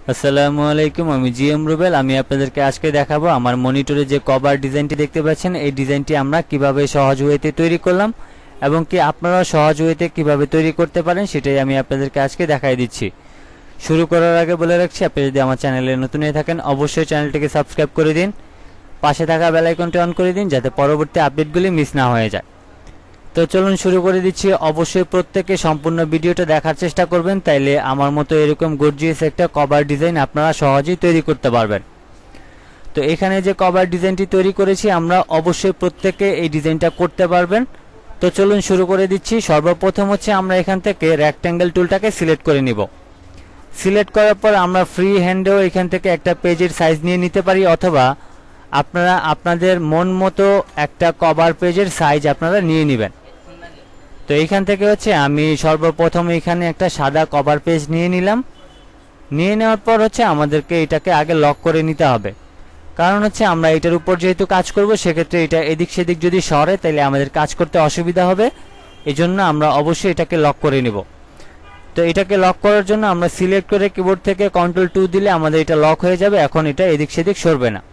আসসালামু আলাইকুম, আমি জিএম রুবেল। আমি আপনাদেরকে আজকে দেখাবো আমার মনিটরে যে কভার ডিজাইনটি দেখতে পাচ্ছেন, এই ডিজাইনটি আমরা কিভাবে সহজ ওয়েতে তৈরি করলাম এবং কি আপনারা সহজ ওয়েতে কিভাবে তৈরি করতে পারেন সেটাই আমি আপনাদেরকে আজকে দেখাই দিচ্ছি। শুরু করার আগে বলে রাখছি, আপনি যদি আমার চ্যানেলে নতুন হয়ে থাকেন অবশ্যই চ্যানেলটিকে সাবস্ক্রাইব করে দিন, পাশে থাকা বেল আইকনটি অন করে দিন যাতে পরবর্তী আপডেটগুলি মিস না হয়ে যায়। তো চলুন শুরু করে দিচ্ছি। অবশ্যই প্রত্যেকে সম্পূর্ণ ভিডিওটা দেখার চেষ্টা করবেন, তাইলে আমার মতো এরকম গর্জিয়াস একটা কভার ডিজাইন আপনারা সহজেই তৈরি করতে পারবেন। তো এখানে যে কভার ডিজাইনটি তৈরি করেছি আমরা, অবশ্যই প্রত্যেকে এই ডিজাইনটা করতে পারবেন। তো চলুন শুরু করে দিচ্ছি। সর্বপ্রথম হচ্ছে আমরা এখান থেকে রেক্ট্যাঙ্গেল টুলটাকে সিলেক্ট করে নিব। সিলেক্ট করার পর আমরা ফ্রি হ্যান্ডেও এখান থেকে একটা পেজের সাইজ নিয়ে নিতে পারি, অথবা আপনারা আপনাদের মন মতো একটা কভার পেজের সাইজ আপনারা নিয়ে নেবেন। তো এইখান থেকে হচ্ছে আমি সর্বপ্রথম এখানে একটা সাদা কভার পেজ নিয়ে নিলাম। নিয়ে নেওয়ার পর হচ্ছে আমাদেরকে এটাকে আগে লক করে নিতে হবে, কারণ হচ্ছে আমরা এটার উপর যেহেতু কাজ করব সেক্ষেত্রে এটা এদিক সেদিক যদি সরে তাহলে আমাদের কাজ করতে অসুবিধা হবে। এজন্য আমরা অবশ্যই এটাকে লক করে নেব। তো এটাকে লক করার জন্য আমরা সিলেক্ট করে কিবোর্ড থেকে Ctrl+2 দিলে আমাদের এটা লক হয়ে যাবে। এখন এটা এদিক সেদিক সরবে না।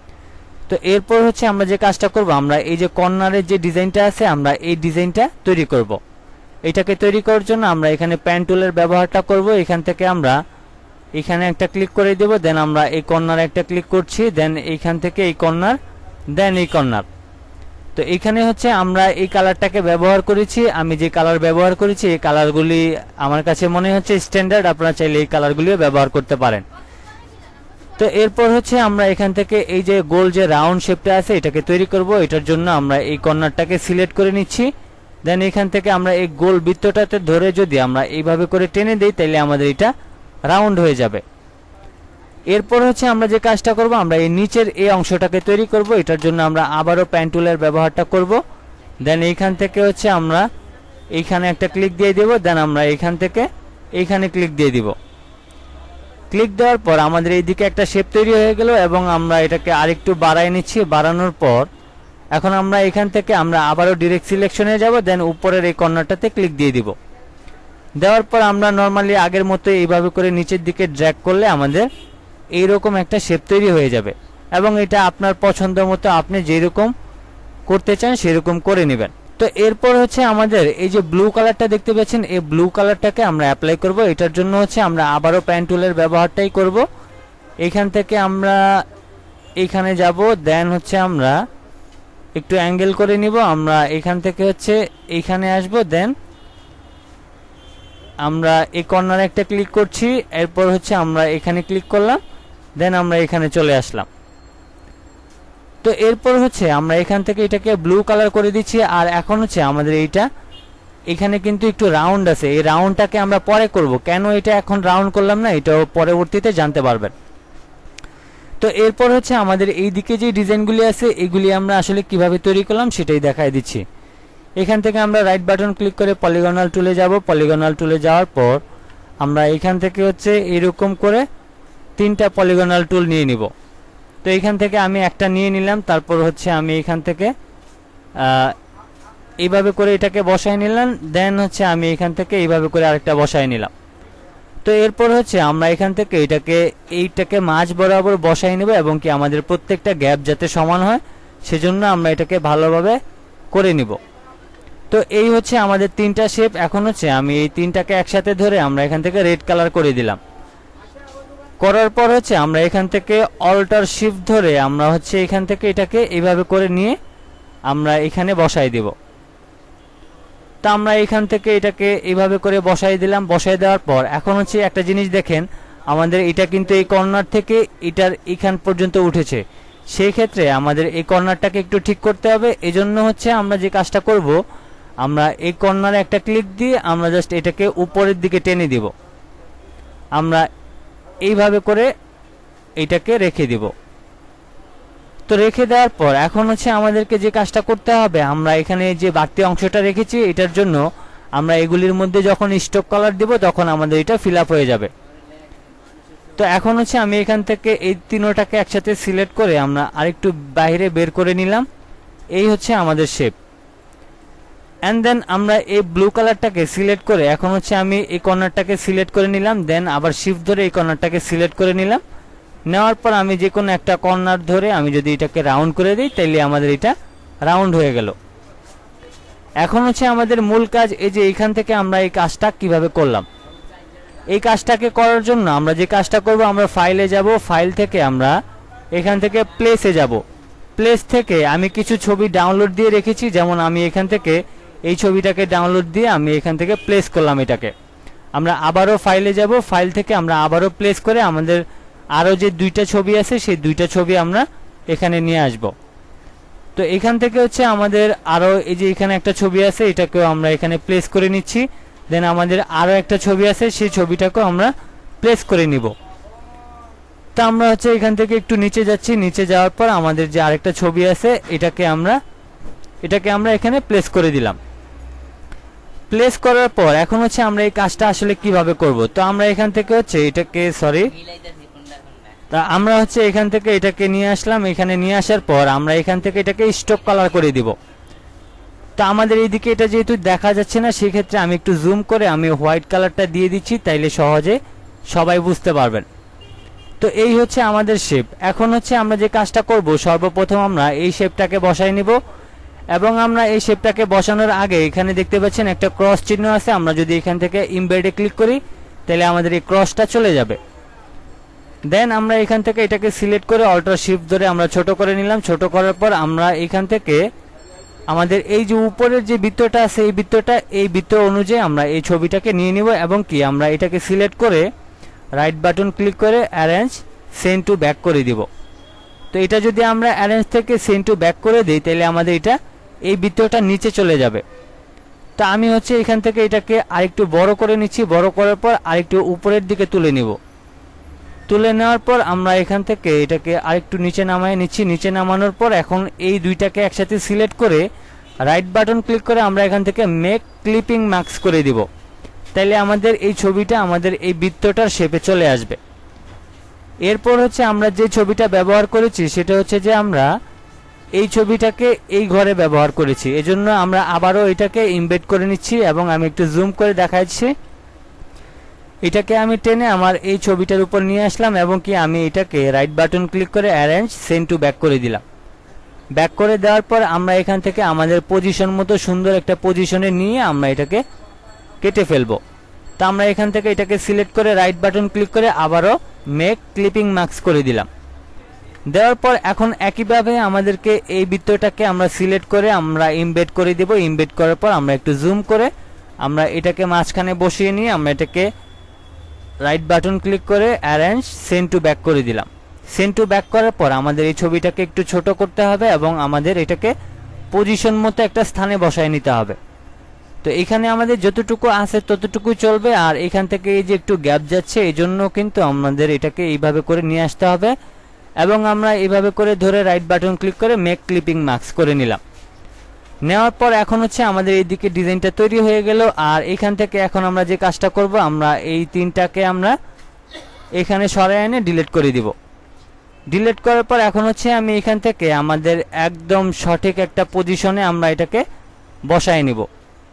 তো এরপর হচ্ছে আমরা যে কাজটা করব, আমরা এই যে কর্নারের যে ডিজাইনটা আছে আমরা এই ডিজাইনটা তৈরি করব। এটাকে তৈরি করার জন্য আমরা এখানে প্যান টুলের ব্যবহারটা করব। এখান থেকে আমরা এখানে একটা ক্লিক করে দেব, দেন আমরা এই কর্নারে একটা ক্লিক করছি, দেন এইখান থেকে এই কর্নার, দেন এই কর্নার। তো এখানে হচ্ছে আমরা এই কালারটাকে ব্যবহার করেছি। আমি যে কালার ব্যবহার করেছি এই কালারগুলি আমার কাছে মনে হচ্ছে স্ট্যান্ডার্ড, আপনারা চাইলে এই কালারগুলিও ব্যবহার করতে পারেন। তো এরপর হচ্ছে আমরা এখান থেকে এই যে গোল যে রাউন্ড শেপটা আছে এটাকে তৈরি করব। এটার জন্য আমরা এই কর্নারটাকে সিলেক্ট করে নিচ্ছি, দেন এখান থেকে আমরা এই গোল বৃত্তটাতে ধরে যদি আমরা এইভাবে করে টেনে দেই তাহলে আমাদের এটা রাউন্ড হয়ে যাবে। এরপর হচ্ছে আমরা যে কাজটা করব, আমরা এই নিচের এই অংশটাকে তৈরি করব। এটার জন্য আমরা আবারও প্যান টুলের ব্যবহারটা করব। দেন এইখান থেকে হচ্ছে আমরা এইখানে একটা ক্লিক দিয়ে দেব, দেন আমরা এইখান থেকে এইখানে ক্লিক দিয়ে দিব। ক্লিক দেওয়ার পর আমাদের এইদিকে একটা শেপ তৈরি হয়ে গেল এবং আমরা এটাকে আরেকটু বাড়ায় নিচ্ছি। বাড়ানোর পর এখন আমরা এখান থেকে আমরা আবারও ডিরেক্ট সিলেকশনে যাব, দেন উপরের এই কর্নারটাতে ক্লিক দিয়ে দিব। দেওয়ার পর আমরা নর্মালি আগের মতো এইভাবে করে নিচের দিকে ড্র্যাগ করলে আমাদের এইরকম একটা শেপ তৈরি হয়ে যাবে এবং এটা আপনার পছন্দ মতো আপনি যেরকম করতে চান সেরকম করে নেবেন। তো এরপর হচ্ছে আমাদের এই যে ব্লু কালারটা দেখতে পাচ্ছেন, এই ব্লু কালারটাকে আমরা অ্যাপ্লাই করব। এটার জন্য হচ্ছে আমরা আবারও প্যান টুলের ব্যবহারটাই করব। এইখান থেকে আমরা এইখানে যাব, দেন হচ্ছে আমরা একটু অ্যাঙ্গেল করে নিব। আমরা এখান থেকে হচ্ছে এইখানে আসব, দেন আমরা এই কর্নারে একটা ক্লিক করছি। এরপর হচ্ছে আমরা এখানে ক্লিক করলাম, দেন আমরা এখানে চলে আসলাম। তো এরপর হচ্ছে আমরা এখান থেকে এটাকে ব্লু কালার করে দিচ্ছি। আর এখন হচ্ছে আমাদের এইটা এখানে কিন্তু একটু রাউন্ড আছে, এই রাউন্ডটাকে আমরা পরে করব। কেন এটা এখন রাউন্ড করলাম না এটাও পরবর্তীতে জানতে পারবেন। তো এরপর হচ্ছে আমাদের এই দিকে যে ডিজাইনগুলি আছে এগুলি আমরা আসলে কিভাবে তৈরি করলাম সেটাই দেখাই দিচ্ছি। এখান থেকে আমরা রাইট বাটন ক্লিক করে পলিগনাল টুলে যাব। পলিগনাল টুলে যাওয়ার পর আমরা এখান থেকে হচ্ছে এরকম করে তিনটা পলিগনাল টুল নিয়ে নিব। তো এখান থেকে আমি একটা নিয়ে নিলাম। তারপর হচ্ছে আমি এখান থেকে এইভাবে করে এটাকে বসায় নিলাম, দেন হচ্ছে আমি এখান থেকে এইভাবে করে আরেকটা বসায় নিলাম। তো এরপর হচ্ছে আমরা এখান থেকে এইটাকে মাঝ বরাবর বসায় নেব এবং কি আমাদের প্রত্যেকটা গ্যাপ যাতে সমান হয় সেজন্য আমরা এটাকে ভালোভাবে করে নিব। তো এই হচ্ছে আমাদের তিনটা শেপ। এখন হচ্ছে আমি এই তিনটাকে একসাথে ধরে আমরা এখান থেকে রেড কালার করে দিলাম। করার পর হচ্ছে আমরা এখান থেকে অল্টার শিফট ধরে আমরা হচ্ছে এখান থেকে এটাকে এইভাবে করে নিয়ে আমরা এখানে বসাই দেব। তো আমরা এখান থেকে এটাকে এইভাবে করে বসাই দিলাম। বসাই দেওয়ার পর এখন হচ্ছে একটা জিনিস দেখেন, আমাদের এটা কিন্তু এই কর্নার থেকে এটার এখান পর্যন্ত উঠেছে। সেই ক্ষেত্রে আমাদের এই কর্নারটাকে একটু ঠিক করতে হবে। এজন্য হচ্ছে আমরা যে কাজটা করব, আমরা এই কর্নারে একটা ক্লিক দিয়ে আমরা জাস্ট এটাকে উপরের দিকে টেনে দিব। আমরা এইভাবে করে এটাকে রেখে দিব। তো রেখে দেওয়ার পর এখন হচ্ছে আমাদেরকে যে কাজটা করতে হবে, আমরা এখানে যে বাড়তি অংশটা রেখেছি এটার জন্য আমরা এগুলির মধ্যে যখন স্টক কালার দিব তখন আমাদের এটা ফিল আপ হয়ে যাবে। তো এখন হচ্ছে আমি এখান থেকে এই তিনটাকে একসাথে সিলেক্ট করে আমরা আরেকটু বাইরে বের করে নিলাম। এই হচ্ছে আমাদের শেপ। অ্যান্ড দেন আমরা এই ব্লু কালারটাকে সিলেক্ট করে এখন হচ্ছে আমি এই কর্নারটাকে সিলেক্ট করে নিলাম, দেন আবার শিফট ধরে এই কর্নারটাকে সিলেক্ট করে নিলাম। নেওয়ার পর আমি যে কোনো একটা কর্নার ধরে আমি যদি এটাকে রাউন্ড করে দিই তাহলে আমাদের এটা রাউন্ড হয়ে গেল। এখন হচ্ছে আমাদের মূল কাজ এই যে এইখান থেকে আমরা এই কাজটা কিভাবে করলাম। এই কাজটাকে করার জন্য আমরা যে কাজটা করব, আমরা ফাইলে যাব, ফাইল থেকে আমরা এখান থেকে প্লেসে যাব। প্লেস থেকে আমি কিছু ছবি ডাউনলোড দিয়ে রেখেছি, যেমন আমি এখান থেকে এই ছবিটাকে ডাউনলোড দিয়ে আমি এখান থেকে প্লেস করলাম। এটাকে আমরা আবারও ফাইলে যাব, ফাইল থেকে আমরা আবারও প্লেস করে আমাদের আরও যে দুইটা ছবি আছে সেই দুইটা ছবি আমরা এখানে নিয়ে আসব। তো এখান থেকে হচ্ছে আমাদের আরও এই যে এখানে একটা ছবি আছে এটাকেও আমরা এখানে প্লেস করে নিচ্ছি, দেন আমাদের আরও একটা ছবি আছে সেই ছবিটাকেও আমরা প্লেস করে নিব। তো আমরা হচ্ছে এখান থেকে একটু নিচে যাচ্ছি, নিচে যাওয়ার পর আমাদের যে আরেকটা ছবি আছে এটাকে আমরা এখানে প্লেস করে দিলাম। প্লেস করার পর এখন হচ্ছে আমরা এই কাজটা আসলে কিভাবে করব। তো আমরা এখান থেকে হচ্ছে এটাকে তা আমরা হচ্ছে এখান থেকে এটাকে নিয়ে আসলাম। এখানে নিয়ে আসার পর আমরা এখান থেকে এটাকে স্টক কালার করে দিব। তো আমাদের এইদিকে এটা যেহেতু দেখা যাচ্ছে না, সেক্ষেত্রে আমি একটু জুম করে আমি হোয়াইট কালারটা দিয়ে দিচ্ছি, তাইলে সহজে সবাই বুঝতে পারবেন। তো এই হচ্ছে আমাদের শেপ। এখন হচ্ছে আমরা যে কাজটা করব, সর্বপ্রথম আমরা এই শেপটাকে বসাই নিব এবং আমরা এই শেপটাকে বসানোর আগে এখানে দেখতে পাচ্ছেন একটা ক্রস চিহ্ন আছে। আমরা যদি এখান থেকে ইমবেডে ক্লিক করি তাহলে আমাদের এই ক্রসটা চলে যাবে। দেন আমরা এখান থেকে এটাকে সিলেক্ট করে অল্টার শিফট ধরে আমরা ছোট করে নিলাম। ছোট করার পর আমরা এখান থেকে আমাদের এই যে উপরের যে বৃত্তটা আছে এই বৃত্ত অনুযায়ী আমরা এই ছবিটাকে নিয়ে নিব এবং কি আমরা এটাকে সিলেক্ট করে রাইট বাটন ক্লিক করে অ্যারেঞ্জ সেন্ড টু ব্যাক করে দিব। তো এটা যদি আমরা অ্যারেঞ্জ থেকে সেন্ড টু ব্যাক করে দিই তাহলে আমাদের এটা এই বৃত্তটা নিচে চলে যাবে। তো আমি হচ্ছে এখান থেকে এটাকে আরেকটু বড় করে নিচ্ছি, বড় করার পর আরেকটু উপরের দিকে তুলে নিব। তুলে নেওয়ার পর আমরা এখান থেকে এটাকে আরেকটু নিচে নামায় নিচ্ছি। নিচে নামানোর পর এখন এই দুইটাকে একসাথে সিলেক্ট করে রাইট বাটন ক্লিক করে আমরা এখান থেকে মেক ক্লিপিং মার্কস করে দিব। তাইলে আমাদের এই ছবিটা আমাদের এই বৃত্তটার শেপে চলে আসবে। এরপর হচ্ছে আমরা যে ছবিটা ব্যবহার করেছি সেটা হচ্ছে যে আমরা এই ছবিটাকে এই ঘরে ব্যবহার করেছি, এজন্য আমরা আবারও এটাকে ইমবেড করে নিচ্ছি এবং আমি একটু জুম করে দেখাচ্ছি। এটাকে আমি টেনে আমার এই ছবিটার উপর নিয়ে আসলাম এবং কি আমি এটাকে রাইট বাটন ক্লিক করে অ্যারেঞ্জ সেন্ড টু ব্যাক করে দিলাম। ব্যাক করে দেওয়ার পর আমরা এখান থেকে আমাদের পজিশন মতো সুন্দর একটা পজিশনে নিয়ে আমরা এটাকে কেটে ফেলবো। তো আমরা এখান থেকে এটাকে সিলেক্ট করে রাইট বাটন ক্লিক করে আবারও মেক ক্লিপিং মার্কস করে দিলাম। দেওয়ার পর এখন একইভাবে আমাদেরকে এই বৃত্তটাকে আমরা সিলেক্ট করে আমরা ইমবেড করে দেব। ইমবেড করার পর আমরা একটু জুম করে আমরা এটাকে মাঝখানে বসিয়ে নিয়ে আমরা এটাকে রাইট বাটন ক্লিক করে অ্যারেঞ্জ সেন্ড টু ব্যাক করে দিলাম। সেন্ড টু ব্যাক করার পর আমাদের এই ছবিটাকে একটু ছোট করতে হবে এবং আমাদের এটাকে পজিশন মতো একটা স্থানে বসায় নিতে হবে। তো এখানে আমাদের যতটুকু আছে ততটুকু চলবে, আর এখান থেকে এই যে একটু গ্যাপ যাচ্ছে এই জন্য কিন্তু আমাদের এটাকে এইভাবে করে নিয়ে আসতে হবে এবং আমরা এইভাবে করে ধরে রাইট বাটন ক্লিক করে মেক ক্লিপিং মার্কস করে নিলাম। নেওয়ার পর এখন হচ্ছে আমাদের এইদিকে ডিজাইনটা তৈরি হয়ে গেল। আর এখান থেকে এখন আমরা যে কাজটা করব, আমরা এই তিনটাকে আমরা এখানে সরায় এনে ডিলিট করে দিব। ডিলিট করার পর এখন হচ্ছে আমি এখান থেকে আমাদের একদম সঠিক একটা পজিশনে আমরা এটাকে বসায় নিব।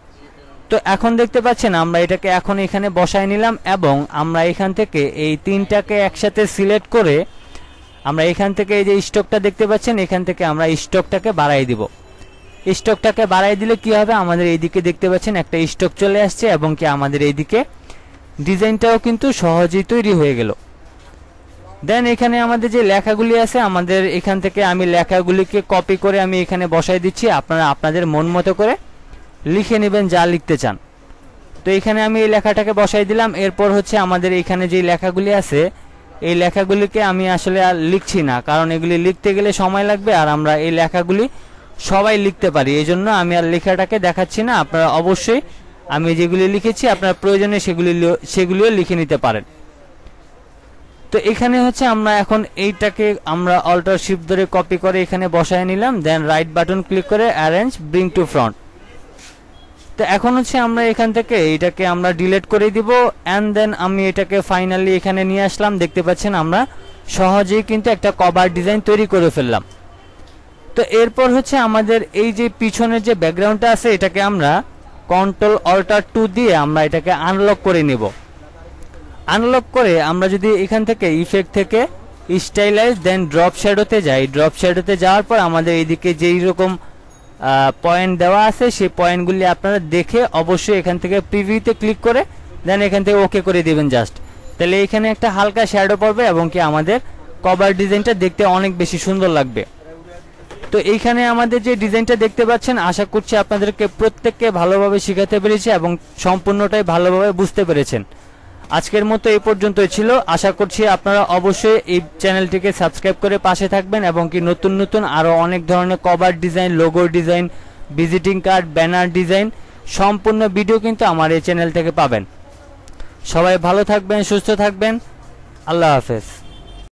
তো এখন দেখতে পাচ্ছেন আমরা এটাকে এখন এখানে বসায় নিলাম এবং আমরা এখান থেকে এই তিনটাকে একসাথে সিলেক্ট করে আমরা এখান থেকে এই যে স্টকটা দেখতে পাচ্ছেন এখান থেকে আমরা স্টকটাকে বাড়াই দিব। স্টকটাকে বাড়াই দিলে কি হবে, আমাদের এইদিকে দেখতে পাচ্ছেন একটা স্টক চলে আসছে এবং কি আমাদের এইদিকে ডিজাইনটাও কিন্তু সহজেই তৈরি হয়ে গেল। দেন এখানে আমাদের যে লেখাগুলি আছে আমাদের এখান থেকে আমি লেখাগুলিকে কপি করে আমি এখানে বসাই দিচ্ছি। আপনারা আপনাদের মন মতো করে লিখে নেবেন যা লিখতে চান। তো এখানে আমি এই লেখাটাকে বসাই দিলাম। এরপর হচ্ছে আমাদের এখানে যে লেখাগুলি আছে এই লেখাগুলিকে আমি আসলে আর লিখছি না, কারণ এগুলি লিখতে গেলে সময় লাগবে আর আমরা এই লেখাগুলি সবাই লিখতে পারি, এই জন্য আমি আর লেখাটাকে দেখাচ্ছি না। আপনারা অবশ্যই আমি যেগুলি লিখেছি আপনার প্রয়োজনে সেগুলিও লিখে নিতে পারেন। তো এখানে হচ্ছে আমরা এখন এইটাকে আমরা অল্টার শিফট ধরে কপি করে এখানে বসায় নিলাম। দেন রাইট বাটন ক্লিক করে অ্যারেঞ্জ ব্রিং টু ফ্রন্ট। তো এখন হচ্ছে আমরা এখান থেকে এটাকে আমরা ডিলিট করে দিব এন্ড দেন আমি এটাকে ফাইনালি এখানে নিয়ে আসলাম। দেখতে পাচ্ছেন আমরা সহজেই কিন্তু একটা কভার ডিজাইন তৈরি করে ফেললাম। তো এরপর হচ্ছে আমাদের এই যে পিছনের যে ব্যাকগ্রাউন্ডটা আছে এটাকে আমরা Ctrl-Alt-2 দিয়ে আমরা এটাকে আনলক করে নেব। আনলক করে আমরা যদি এখান থেকে ইফেক্ট থেকে স্টাইলাইজ দেন ড্রপ শ্যাডোতে যাই, ড্রপ শ্যাডোতে যাওয়ার পর আমাদের এইদিকে যেই রকম পয়েন্ট দেওয়া আছে সেই পয়েন্টগুলি আপনারা দেখে অবশ্যই এখান থেকে প্রিভিউতে ক্লিক করে দেন এখান থেকে ওকে করে দিবেন জাস্ট। তাহলে এখানে একটা হালকা শ্যাডো পড়বে এবং কি আমাদের কভার ডিজাইনটা দেখতে অনেক বেশি সুন্দর লাগবে। তো এইখানে আমাদের যে ডিজাইনটা দেখতে পাচ্ছেন আশা করছি আপনাদেরকে প্রত্যেককে ভালোভাবে শেখাতে পেরেছি এবং সম্পূর্ণটাই ভালোভাবে বুঝতে পেরেছেন। আজকের মতো এই পর্যন্তই ছিল। আশা করছি আপনারা অবশ্যই এই চ্যানেলটিকে সাবস্ক্রাইব করে পাশে থাকবেন এবং কি নতুন নতুন আরও অনেক ধরনের cover design, logo design, visiting card, banner design সম্পূর্ণ ভিডিও কিন্তু আমার এই চ্যানেল থেকে পাবেন। সবাই ভালো থাকবেন, সুস্থ থাকবেন। আল্লাহ হাফেজ।